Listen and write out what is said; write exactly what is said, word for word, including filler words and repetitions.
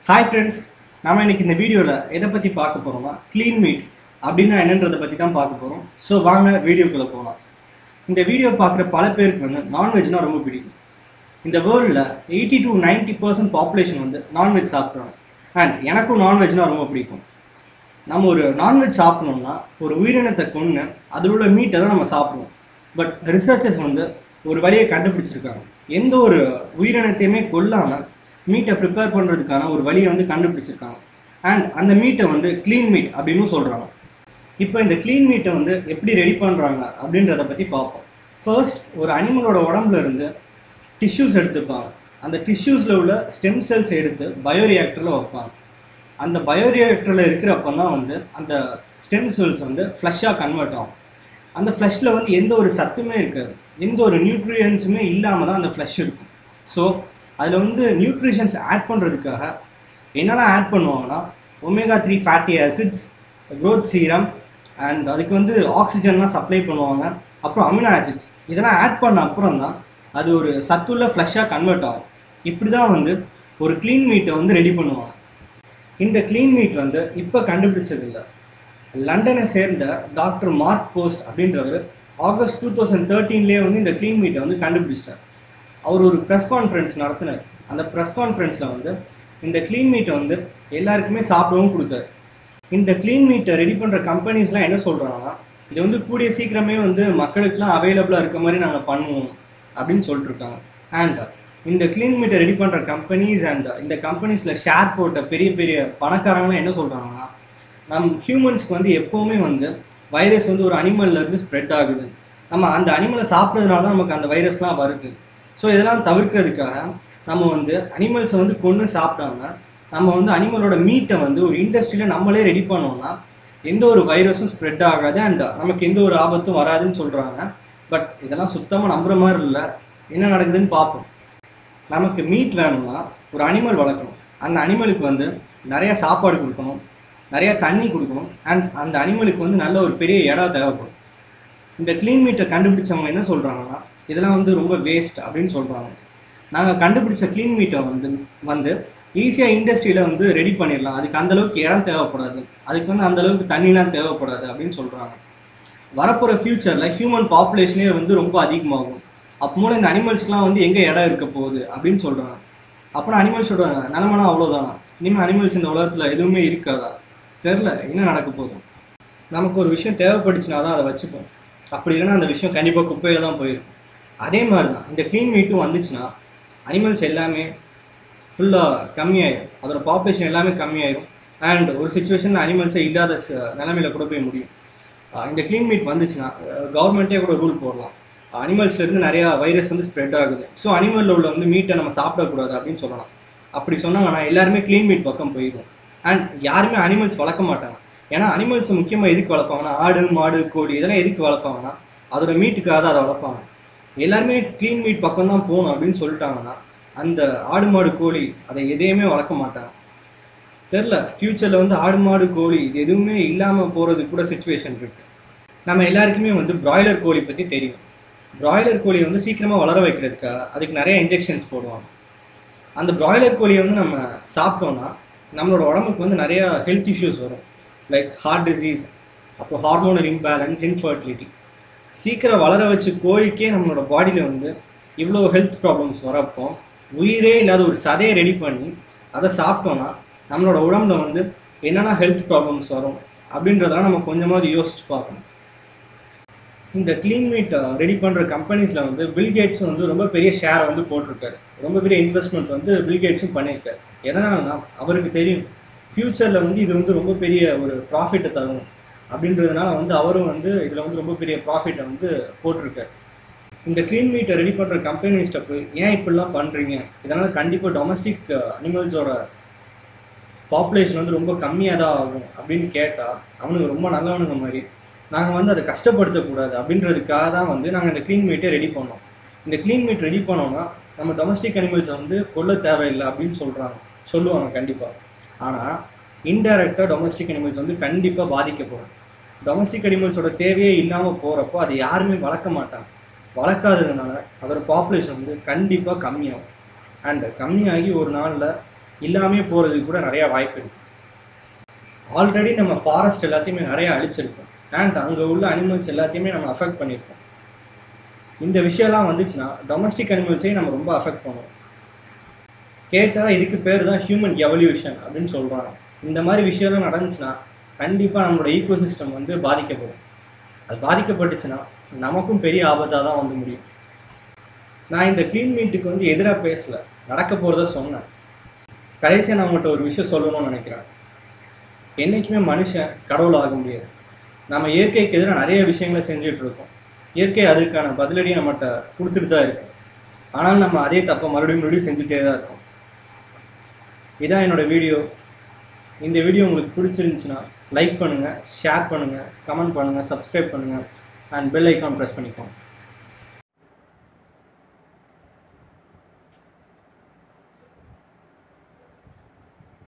Hi friends, நாம இன்னைக்கு இந்த வீடியோல எதை பத்தி பார்க்க போறோம்னா க்ளீன் மீட் அப்படின்னா என்னன்றதை பத்தி தான் பார்க்க போறோம். ஸோ வாங்க வீடியோக்குள்ள போகலாம். இந்த வீடியோ பார்க்குற பல பேருக்கு வந்து நான்வெஜ்னா ரொம்ப பிடிக்கும். இந்த வேர்ல்டில் eighty to ninety percent population வந்து நான்வெஜ் சாப்பிட்றாங்க. அண்ட் எனக்கும் நான்வெஜ்னா ரொம்ப பிடிக்கும். நம்ம ஒரு நான்வெஜ் சாப்பிடணும்னா ஒரு உயிரினத்தை கொன்று அதில் உள்ள மீட்டை தான் நம்ம சாப்பிடுவோம். பட் ரிசர்ச்சர்ஸ் வந்து ஒரு வழியை கண்டுபிடிச்சிருக்காங்க. எந்த ஒரு உயிரினத்தையுமே கொல்லாமல் மீட்டை ப்ரிப்பேர் பண்ணுறதுக்கான ஒரு வழியை வந்து கண்டுபிடிச்சிருக்காங்க. அண்ட் அந்த மீட்டை வந்து க்ளீன் மீட் அப்படின்னு சொல்கிறாங்க. இப்போ இந்த க்ளீன் மீட்டை வந்து எப்படி ரெடி பண்ணுறாங்க அப்படின்றத பற்றி பார்ப்போம். ஃபர்ஸ்ட் ஒரு அனிமலோட உடம்புல இருந்து டிஷ்யூஸ் எடுத்துப்பாங்க. அந்த டிஷ்யூஸில் உள்ள ஸ்டெம் செல்ஸ் எடுத்து பயோரியாக்டரில் வைப்பாங்க. அந்த பயோரியாக்டரில் இருக்கிறப்ப தான் வந்து அந்த ஸ்டெம் செல்ஸ் வந்து ஃப்ளஷ்ஷாக கன்வெர்ட் ஆகும். அந்த ஃப்ளஷில் வந்து எந்த ஒரு சத்துமே இருக்காது, எந்த ஒரு நியூட்ரியன்ஸுமே இல்லாமல் தான் அந்த ஃப்ளஷ் இருக்கும். ஸோ அதில் வந்து நியூட்ரிஷன்ஸ் ஆட் பண்ணுறதுக்காக என்னெல்லாம் ஆட் பண்ணுவாங்கன்னா omega three fatty acids, growth serum, and அதுக்கு வந்து ஆக்சிஜன்லாம் சப்ளை பண்ணுவாங்க. அப்புறம் அமினோ ஆசிட்ஸ் இதெல்லாம் ஆட் பண்ண அப்புறம் தான் அது ஒரு சத்துள்ள ஃப்ளஷ்ஷாக கன்வெர்ட் ஆகும். இப்படி தான் வந்து ஒரு க்ளீன் மீட்டை வந்து ரெடி பண்ணுவாங்க. இந்த க்ளீன் மீட் வந்து இப்போ கண்டுபிடிச்சதில்லை. லண்டனை சேர்ந்த டாக்டர் மார்க் போஸ்ட் அப்படின்றவர் ஆகஸ்ட் டூ தௌசண்ட் தேர்ட்டீன்லேயே வந்து இந்த க்ளீன் மீட்டை வந்து கண்டுபிடிச்சிட்டார். அவர் ஒரு ப்ரெஸ் கான்ஃபரன்ஸ் நடத்தினார். அந்த ப்ரெஸ் கான்ஃபரன்ஸில் வந்து இந்த க்ளீன் மீட்டை வந்து எல்லாருக்குமே சாப்பிடவும் கொடுத்தாரு. இந்த க்ளீன் மீட்டை ரெடி பண்ணுற கம்பெனிஸ்லாம் என்ன சொல்கிறாங்கன்னா, இது வந்து கூடிய சீக்கிரமே வந்து மக்களுக்கெலாம் அவைலபிளாக இருக்க மாதிரி நாங்கள் பண்ணுவோம் அப்படின்னு சொல்லிட்டு இருக்காங்க. அண்ட் இந்த க்ளீன் மீட்டை ரெடி பண்ணுற கம்பெனிஸ் அண்ட் இந்த கம்பெனிஸில் ஷேர் போட்ட பெரிய பெரிய பணக்காரங்களாம் என்ன சொல்கிறாங்கன்னா, நம் ஹியூமன்ஸ்க்கு வந்து எப்போவுமே வந்து வைரஸ் வந்து ஒரு அனிமல்லேருந்து ஸ்ப்ரெட் ஆகுது, நம்ம அந்த அனிமலை சாப்பிட்றதுனால தான் நமக்கு அந்த வைரஸ்லாம் வருது. ஸோ இதெல்லாம் தவிர்க்கிறதுக்காக நம்ம வந்து அனிமல்ஸை வந்து கொன்று சாப்பிடாம நம்ம வந்து அனிமலோட மீட்டை வந்து ஒரு இண்டஸ்ட்ரியில் நம்மளே ரெடி பண்ணோம்னா எந்த ஒரு வைரஸும் ஸ்ப்ரெட் ஆகாது அண்ட் நமக்கு எந்த ஒரு ஆபத்தும் வராதுன்னு சொல்கிறாங்க. பட் இதெல்லாம் சுத்தமாக நம்புகிற மாதிரி இல்லை. என்ன நடக்குதுன்னு பார்ப்போம். நமக்கு மீட் வேணும்னா ஒரு அனிமல் வளர்க்கணும். அந்த அனிமலுக்கு வந்து நிறையா சாப்பாடு கொடுக்கணும், நிறையா தண்ணி கொடுக்கணும், அண்ட் அந்த அனிமலுக்கு வந்து நல்ல ஒரு பெரிய இடம் தேவைப்படும். இந்த க்ளீன் மீட்டை கண்டுபிடிச்சவங்க என்ன சொல்கிறாங்கன்னா, இதெல்லாம் வந்து ரொம்ப வேஸ்ட் அப்படின்னு சொல்கிறாங்க. நாங்கள் கண்டுபிடிச்ச க்ளீன் மீட்டை வந்து வந்து ஈஸியாக இண்டஸ்ட்ரியில் வந்து ரெடி பண்ணிடலாம், அதுக்கு அந்தளவுக்கு இடம் தேவைப்படாது, அதுக்கு வந்து அந்தளவுக்கு தண்ணிலாம் தேவைப்படாது அப்படின்னு சொல்கிறாங்க. வரப்போகிற ஃப்யூச்சரில் ஹியூமன் பாப்புலேஷனே வந்து ரொம்ப அதிகமாகும். அப்போ மூலம் இந்த அனிமல்ஸ்க்குலாம் வந்து எங்கே இடம் இருக்க போகுது அப்படின்னு சொல்கிறாங்க. அப்புறம் அனிமல்ஸோட நிலமனா அவ்வளோதானா, இனிமேல் அனிமல்ஸ் இந்த உலகத்தில் எதுவுமே இருக்காதா, தெரில என்ன நடக்க போதும். நமக்கு ஒரு விஷயம் தேவைப்பட்டுச்சுனா தான் அதை வச்சுப்போம், அப்படி இல்லைன்னா அந்த விஷயம் கண்டிப்பாக குப்பையில் தான் போயிருக்கும். அதே மாதிரி தான் இந்த க்ளீன் மீட்டும் வந்துச்சுன்னா அனிமல்ஸ் எல்லாமே ஃபுல்லாக கம்மியாயிடும், அதோட பாப்புலேஷன் எல்லாமே கம்மியாயிடும். அண்ட் ஒரு சுச்சுவேஷனில் அனிமல்ஸை இல்லாத நிலைமையில் கூட போய் முடியும். இந்த க்ளீன் மீட் வந்துச்சுன்னா கவர்மெண்ட்டே கூட ரூல் போடலாம், அனிமல்ஸ்லேருந்து நிறையா வைரஸ் வந்து ஸ்ப்ரெட் ஆகுது, ஸோ அனிமலில் உள்ள வந்து மீட்டை நம்ம சாப்பிடக்கூடாது அப்படின்னு சொல்லலாம். அப்படி சொன்னாங்கன்னா எல்லாருமே க்ளீன் மீட் பக்கம் போயிடும். அண்ட் யாருமே அனிமல்ஸ் வளர்க்க மாட்டாங்க. ஏன்னா அனிமல்ஸ் முக்கியமாக எதுக்கு வளர்ப்பாங்கன்னா, ஆடு மாடு கோழி இதெல்லாம் எதுக்கு வளர்ப்பாங்கன்னா அதோட மீட்டுக்காக தான் அதை வளர்ப்பாங்க. எல்லாருமே க்ளீன் மீட் பக்கம் தான் போகணும் அப்படின்னு சொல்லிட்டாங்கன்னா அந்த ஆடு மாடு கோழி அதை எதையுமே வளர்க்க மாட்டாங்க. தெரில ஃப்யூச்சரில் வந்து ஆடு மாடு கோழி இது எதுவுமே இல்லாமல் போகிறதுக்கு கூட சுச்சுவேஷன் இருக்குது. நம்ம எல்லாருக்குமே வந்து பிராய்லர் கோழி பற்றி தெரியும். பிராய்லர் கோழி வந்து சீக்கிரமாக வளர வைக்கிறதுக்காக அதுக்கு நிறைய இன்ஜெக்ஷன்ஸ் போடுவாங்க. அந்த பிராய்லர் கோழியை வந்து நம்ம சாப்பிட்டோன்னா நம்மளோட உடம்புக்கு வந்து நிறையா ஹெல்த் இஷ்யூஸ் வரும், லைக் ஹார்ட் டிசீஸ், அப்புறம் ஹார்மோனல் இம்பேலன்ஸ், இன்ஃபர்டிலிட்டி. சீக்கிரம் வளர வச்சு கோழிக்கே நம்மளோட பாடியில் வந்து இவ்வளோ ஹெல்த் ப்ராப்ளம்ஸ் வரப்போ உயிரே இல்லாத ஒரு சதையை ரெடி பண்ணி அதை சாப்பிட்டோன்னா நம்மளோட உடம்புல வந்து என்னென்ன ஹெல்த் ப்ராப்ளம்ஸ் வரும் அப்படின்றதெல்லாம் நம்ம கொஞ்சமாவது யோசிச்சு பார்க்கணும். இந்த க்ளீன் மீட் ரெடி பண்ணுற கம்பெனிஸில் வந்து பில்கேட்ஸும் வந்து ரொம்ப பெரிய ஷேரை வந்து போட்டிருக்காரு, ரொம்ப பெரிய இன்வெஸ்ட்மெண்ட் வந்து பில்கேட்ஸும் பண்ணியிருக்காரு. எதனாலனா அவருக்கு தெரியும் ஃப்யூச்சரில் வந்து இது வந்து ரொம்ப பெரிய ஒரு ப்ராஃபிட்டை தரும் அப்படின்றதுனால வந்து அவரும் வந்து இதில் வந்து ரொம்ப பெரிய ப்ராஃபிட்டை வந்து போட்டிருக்காரு. இந்த க்ளீன் மீட்டை ரெடி பண்ணுற கம்பெனிஸ்ட்டை போய் ஏன் இப்படிலாம் பண்ணுறீங்க, இதனால் கண்டிப்பாக டொமஸ்டிக் அனிமல்ஸோட பாப்புலேஷன் வந்து ரொம்ப கம்மியாக தான் ஆகும் அப்படின்னு கேட்டால் அவனுக்கு ரொம்ப நல்லவனுங்க மாதிரி நாங்கள் வந்து அதை கஷ்டப்படுத்தக்கூடாது அப்படின்றதுக்காக தான் வந்து நாங்கள் இந்த க்ளீன் மீட்டை ரெடி பண்ணோம். இந்த க்ளீன் மீட் ரெடி பண்ணோன்னா நம்ம டொமஸ்டிக் அனிமல்ஸை வந்து கொல்ல தேவையில்லை அப்படின்னு சொல்கிறாங்க சொல்லுவாங்க கண்டிப்பாக. ஆனால் இன்டைரக்டாக டொமஸ்டிக் அனிமல்ஸ் வந்து கண்டிப்பாக பாதிக்கப்படும். டொமஸ்டிக் அனிமல்ஸோட தேவையே இல்லாமல் போகிறப்போ அது யாருமே வளர்க்க மாட்டாங்க. வளர்க்காததுனால அதோட பாப்புலேஷன் வந்து கண்டிப்பாக கம்மியாகும். அண்ட் கம்மியாகி ஒரு நாளில் இல்லாமே போகிறதுக்கு கூட நிறையா வாய்ப்பு இருக்குது. ஆல்ரெடி நம்ம ஃபாரஸ்ட் எல்லாத்தையுமே நிறையா அழிச்சிருக்கோம் அண்ட் அங்கே உள்ள அனிமல்ஸ் எல்லாத்தையுமே நம்ம அஃபெக்ட் பண்ணியிருக்கோம். இந்த விஷயம்லாம் வந்துச்சுன்னா டொமஸ்டிக் அனிமல்ஸையும் நம்ம ரொம்ப அஃபெக்ட் பண்ணுவோம். கேட்டால் இதுக்கு பேர் தான் ஹியூமன் எவல்யூஷன் அப்படின்னு சொல்கிறாங்க. இந்த மாதிரி விஷயம்லாம் நடந்துச்சுன்னா கண்டிப்பாக நம்மளோட ஈக்கோசிஸ்டம் வந்து பாதிக்கப்படும். அது பாதிக்கப்பட்டுச்சுன்னா நமக்கும் பெரிய ஆபத்தாக தான் வந்து முடியும். நான் இந்த க்ளீன் மீட்டுக்கு வந்து எதிராக பேசலை, நடக்க போகிறத சொன்னேன். கடைசியாக நான் உங்கள்கிட்ட ஒரு விஷயம் சொல்லணும்னு நினைக்கிறேன். என்றைக்குமே மனுஷன் கடவுள் ஆக முடியாது. நம்ம இயற்கைக்கு எதிராக நிறைய விஷயங்களை செஞ்சிட்ருக்கோம். இயற்கை அதுக்கான பதிலடியை நம்மகிட்ட கொடுத்துட்டு தான் இருக்கு. ஆனால் நம்ம அதே தப்பை மறுபடியும் மறுபடியும் செஞ்சுட்டே தான் இருக்கோம். இதான் என்னோடய வீடியோ. இந்த வீடியோ உங்களுக்கு பிடிச்சிருந்துச்சுன்னா லைக் பண்ணுங்கள், ஷேர் பண்ணுங்கள், கமெண்ட் பண்ணுங்கள், சப்ஸ்கிரைப் பண்ணுங்கள் அண்ட் பெல் ஐக்கான் ப்ரெஸ் பண்ணிக்கோங்க.